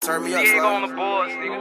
Turn me up, nigga on the boards, nigga.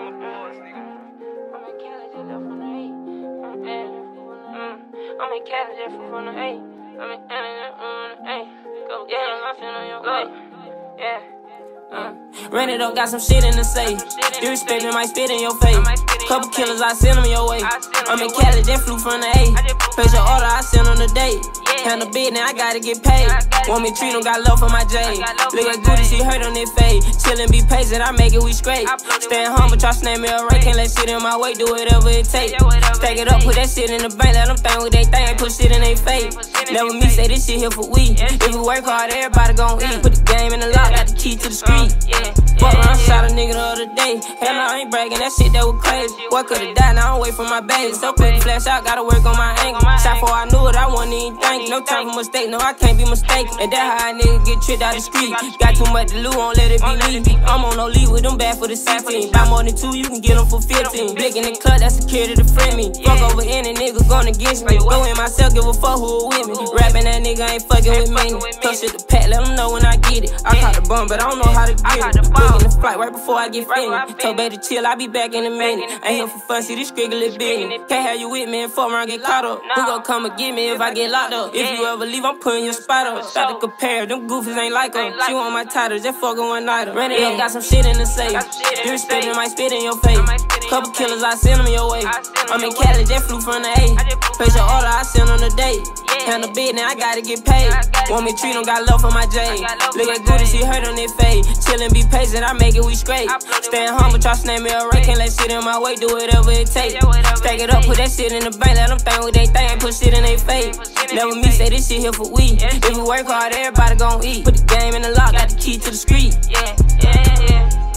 I'm in Cali just from the A. I'm in Cali from the A. Go get it, I'm feeling your way. Yeah. Ran it up, got some shit in the safe. Disrespecting might spit in your face. Couple killers, I send them your way. I'm in Cali, just flew from the A. Place your order, I send them the date. Handle bid, now I gotta get paid. Want me treat them, got love for my J. Look at Goody, she hurt on their face. Chillin', be patient, I make it, we straight. Staying humble, try snap me a rake. Can't let shit in my way, do whatever it take. Stack it up, put that shit in the bank. Let them think what they think, put shit in their face. Never me say this shit here for we. If we work hard, everybody gon' eat. Put the game in the lock, got the key to the street. Fuck around, shot a nigga the other day. Hell no, I ain't bragging, that shit that was crazy. Boy could've died, now I'm wait for my baby. So quick to flash out, gotta work on my angle. Shot before I knew it, I wasn't even thinking. No time for mistake, no, I can't be mistaken. And that how a nigga get tricked out the street. Got too much to lose, won't let it be me. I'm on no lead with them bad for the C-team. Buy more than 2, you can get them for 15. Blick in the club, that's security to friend me. Fuck over any nigga gonna against me. Go in myself, give a fuck who with me. Rapping that nigga ain't fucking with me. Touch shit to pack, let them know when I get it. I caught the bum, but I don't know how to get it. Blick in the flight right before I get finished. Tell baby to chill, I be back in a minute. Ain't here for fun, see this scriggly business. Can't have you with me and fuck around, get caught up. Who gon' come and get me if I get locked up? If you ever leave, I'm putting your spot up. Start to compare, them goofies ain't like her. She want my title, just fucking one nighter. Ran it up, got some shit in the safe. Disrespecting might spit in your face. Couple killers, I send them your way. I'm in Cali, just flew from the A. Place your order, I send them the date. Handle bid, now I gotta get paid. Want me treat them, got love for my J. Look at Goody, she hurt on their face. Chillin', be patient, I make it, we straight. Staying humble, try snap me a rake. Can't let shit in my way, do whatever it take. Stack it up, put that shit in the bank. Let them think what they think, put shit in their face. Never me say this shit here for we. If we work hard, everybody gon' eat. Put the game in the lock, got the key to the street. Yeah.